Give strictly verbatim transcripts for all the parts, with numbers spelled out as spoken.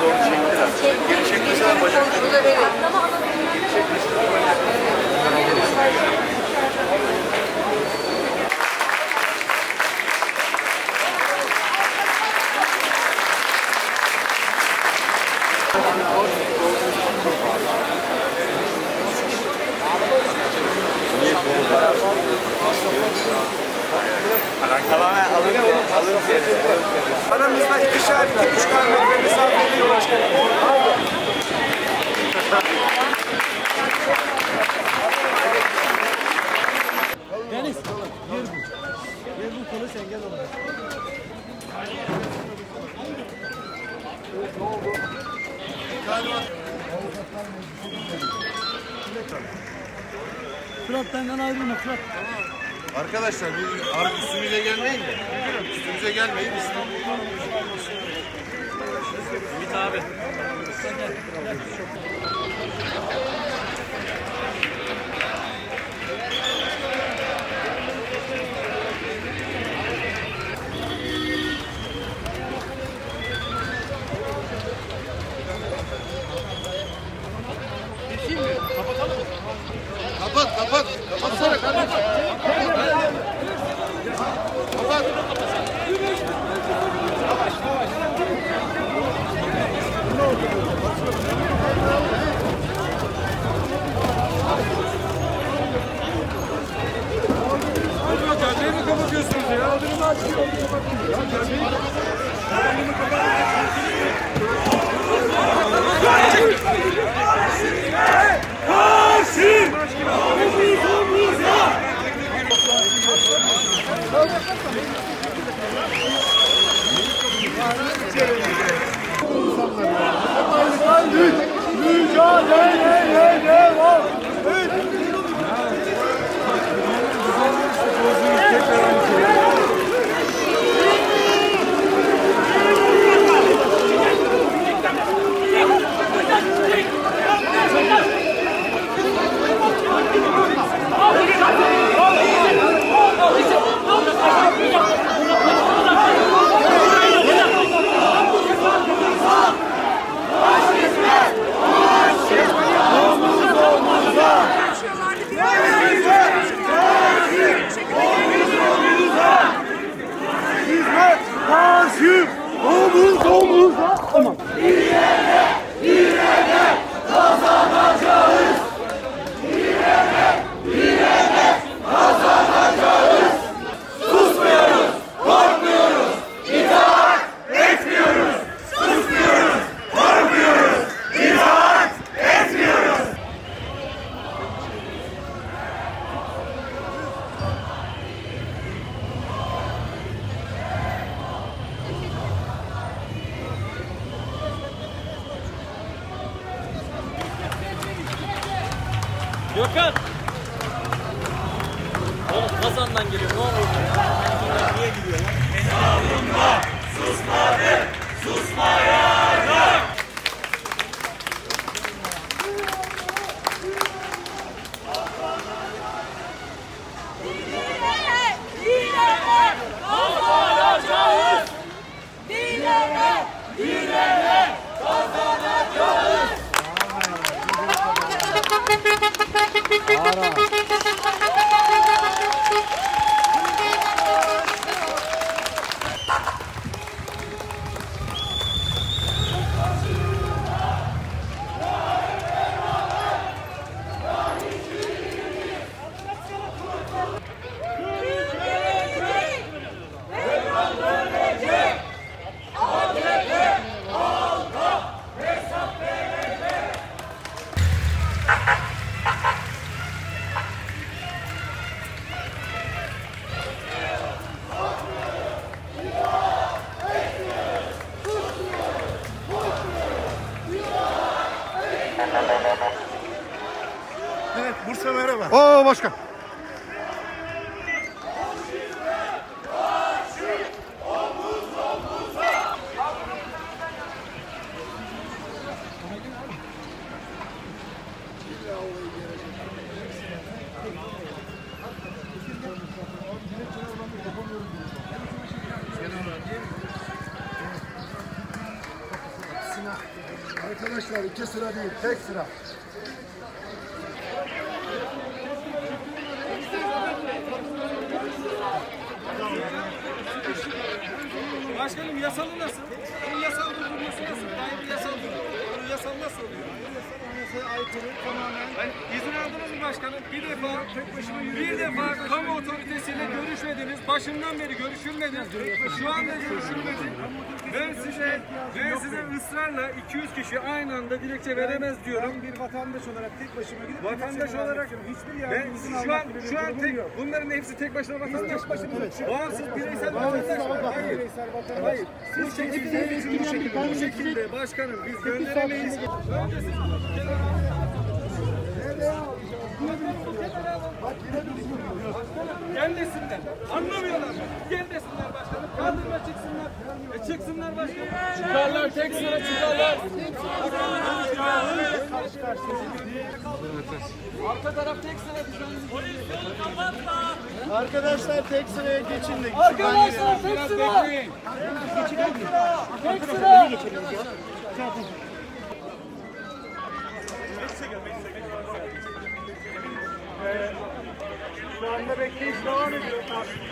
Aramızda ikişer, iki buçuk metre mesafeli başkanım. Deniz, yer bu. Yer bu kolu sen gel oraya. Fırat benden ayrılma Fırat. Arkadaşlar bir üstümüze gelmeyin de. Üstümüze gelmeyin. Ümit abi. Kapat, kapat. Kapatsana, kapat. Kapat. Caddeyi mi kapatıyorsunuz ya? Adını açıyor. Ya caddeyi mi Karşı! Omuzumuza! Mücadeleye devam! Karşı omuz omuza. Tamam. İlerle, ilerle kazanacağız. İlerle, ilerle kazanacağız. Susmuyoruz, korkmuyoruz, itaat etmiyoruz. Susmuyoruz, korkmuyoruz, itaat etmiyoruz. Gökhan! Oğlum Kazan'dan geliyor, ne olur? Niye gidiyor lan? Savunma susmadı, susmayacak. Dilere, dilere kazanacağız. Dilere, dilere kazanacağız. Evet, Bursa merhaba. Oo başkan. Arkadaşlar iki sıra değil, tek sıra. Başkanım yasalı nasıl? Bunun yasal durdurması nasıl? Daim yasal durdurması. Bunun yasal nasıl oluyor? Aykırı tamamen. Yani izin aldınız mı başkanım? Bir defa bir defa kamu otoritesiyle görüşmediniz. Başından beri görüşülmedi. Şu anda görüşülmedi. Ben size ben size ısrarla iki yüz kişi aynı anda dilekçe veremez diyorum. Ben bir vatandaş olarak tek başıma gidip Vatandaş olarak hiçbir ben yardım izin şu an almak gibi bir şu an durumum tek yok. bunların hepsi tek başına vatandaş. Tek başına evet. Bağımsız bireysel vatandaş. Hayır. Bireysel vatandaş. Hayır. Bu şekilde bu şekilde bu şekilde başkanım biz gönderemeyiz. Önce siz gel desinler. Anlamıyorlar mı? Gel desinler başkanım. Kaldırma çıksınlar. E çıksınlar başkanım. Çıkarlar tek sıra çıkarlar. Arka taraf tek sıra kapatma. Arkadaşlar tek sıraya geçin de. Arkadaşlar tek sıra. Tek sıra. Şu anda bekleyiş devam ediyor.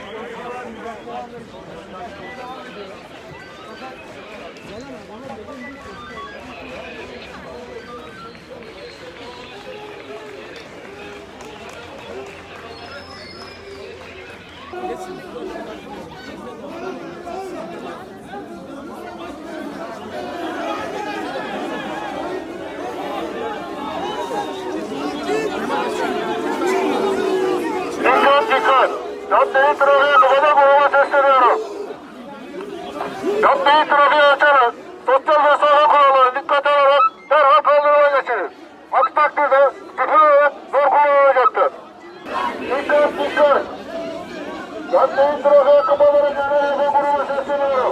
Dikkat dikkat! Caddeyi trafiğe kapalı kuruma sesleniyorum. Caddeyi trafiğe açarız. Sosyal mesafe kuralları dikkate alarak derhal kaldırıma geçirir. Aksi takdirde küfür olarak zor kullanılacaktır. Dikkat dikkat! Caddeyi trafiğe kapalı kuruma sesleniyorum.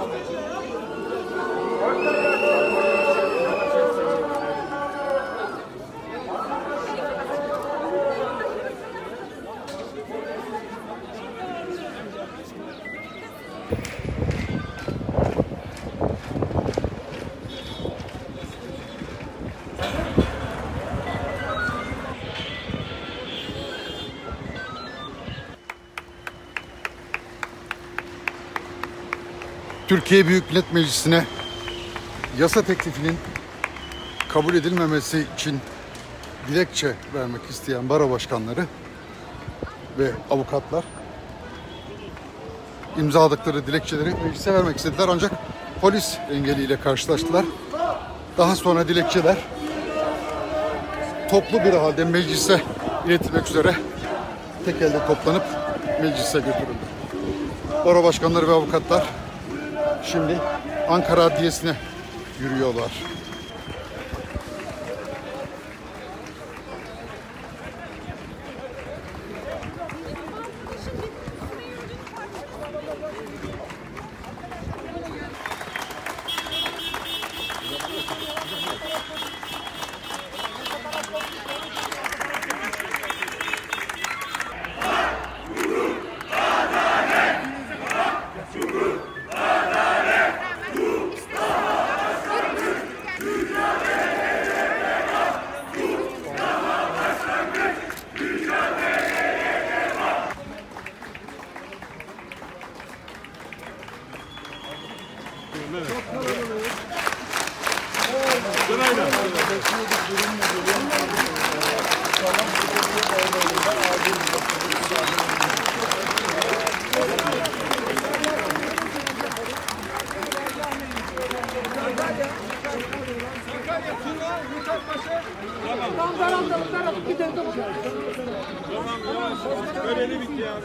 Türkiye Büyük Millet Meclisi'ne yasa teklifinin kabul edilmemesi için dilekçe vermek isteyen baro başkanları ve avukatlar imzaladıkları dilekçeleri meclise vermek istediler ancak polis engeliyle karşılaştılar. Daha sonra dilekçeler toplu bir halde meclise iletilmek üzere tek elde toplanıp meclise götürüldü. Baro başkanları ve avukatlar şimdi Ankara Adliyesi'ne yürüyorlar. Göreli bitti ya.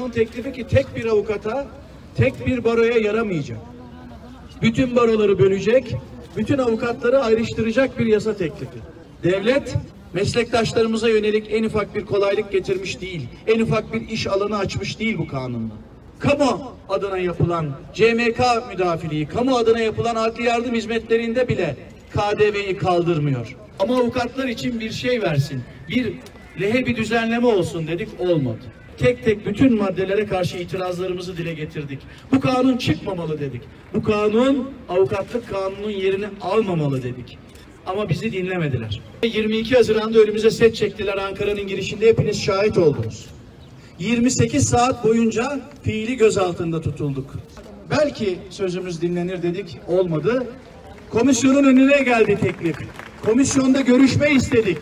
kanun teklifi ki tek bir avukata, tek bir baroya yaramayacak. Bütün baroları bölecek, bütün avukatları ayrıştıracak bir yasa teklifi. Devlet meslektaşlarımıza yönelik en ufak bir kolaylık getirmiş değil, en ufak bir iş alanı açmış değil bu kanunla. Kamu adına yapılan C M K müdafiliği, kamu adına yapılan adli yardım hizmetlerinde bile K D V'yi kaldırmıyor. Ama avukatlar için bir şey versin, bir lehe bir düzenleme olsun dedik, olmadı. Tek tek bütün maddelere karşı itirazlarımızı dile getirdik. Bu kanun çıkmamalı dedik. Bu kanun avukatlık kanunun yerini almamalı dedik. Ama bizi dinlemediler. yirmi iki Haziran'da önümüze set çektiler Ankara'nın girişinde, hepiniz şahit oldunuz. yirmi sekiz saat boyunca fiili gözaltında tutulduk. Belki sözümüz dinlenir dedik, olmadı. Komisyonun önüne geldi teklif. Komisyonda görüşme istedik.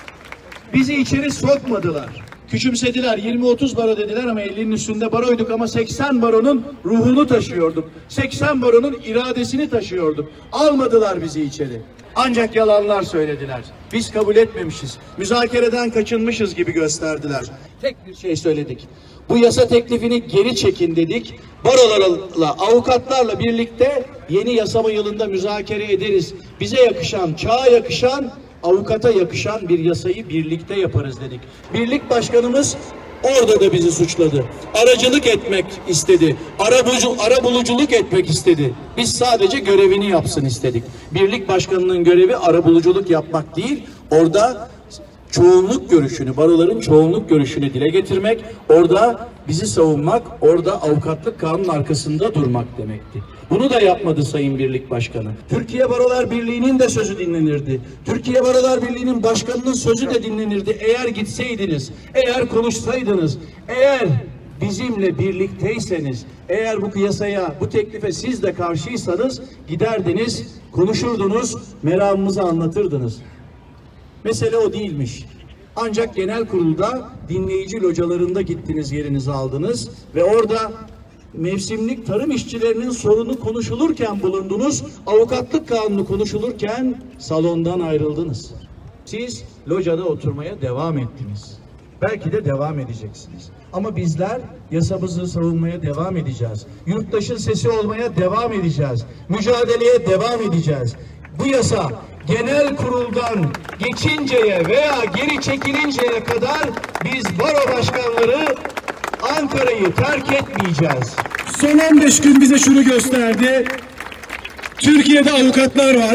Bizi içeri sokmadılar. Küçümsediler, yirmi otuz baro dediler ama ellinin üstünde baroyduk ama seksen baronun ruhunu taşıyorduk. seksen baronun iradesini taşıyorduk. Almadılar bizi içeri. Ancak yalanlar söylediler. Biz kabul etmemişiz. Müzakereden kaçınmışız gibi gösterdiler. Tek bir şey söyledik. Bu yasa teklifini geri çekin dedik. Barolarla, avukatlarla birlikte yeni yasama yılında müzakere ederiz. Bize yakışan, çağa yakışan, avukata yakışan bir yasayı birlikte yaparız dedik. Birlik başkanımız orada da bizi suçladı. Aracılık etmek istedi. Arabulucu, arabuluculuk etmek istedi. Biz sadece görevini yapsın istedik. Birlik başkanının görevi arabuluculuk yapmak değil, orada çoğunluk görüşünü, baroların çoğunluk görüşünü dile getirmek, orada bizi savunmak, orada avukatlık kanunun arkasında durmak demekti. Bunu da yapmadı Sayın Birlik Başkanı. Türkiye Barolar Birliği'nin de sözü dinlenirdi. Türkiye Barolar Birliği'nin başkanının sözü de dinlenirdi. Eğer gitseydiniz, eğer konuşsaydınız, eğer bizimle birlikteyseniz, eğer bu yasaya, bu teklife siz de karşıysanız giderdiniz, konuşurdunuz, meramımızı anlatırdınız. Mesele o değilmiş. Ancak genel kurulda dinleyici localarında gittiniz, yerinizi aldınız ve orada mevsimlik tarım işçilerinin sorunu konuşulurken bulundunuz, avukatlık kanunu konuşulurken salondan ayrıldınız. Siz locada oturmaya devam ettiniz. Belki de devam edeceksiniz. Ama bizler yasamızı savunmaya devam edeceğiz. Yurttaşın sesi olmaya devam edeceğiz. Mücadeleye devam edeceğiz. Bu yasa genel kuruldan geçinceye veya geri çekilinceye kadar biz baro başkanları Ankara'yı terk etmeyeceğiz. Son on beş gün bize şunu gösterdi. Türkiye'de avukatlar var.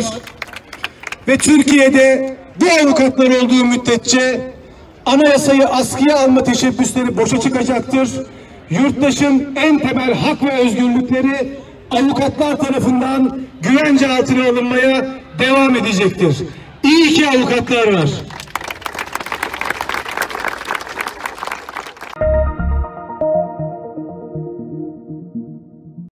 Ve Türkiye'de bu avukatlar olduğu müddetçe anayasayı askıya alma teşebbüsleri boşa çıkacaktır. Yurttaşın en temel hak ve özgürlükleri avukatlar tarafından güvence altına alınmaya devam edecektir. İyi ki avukatlar var.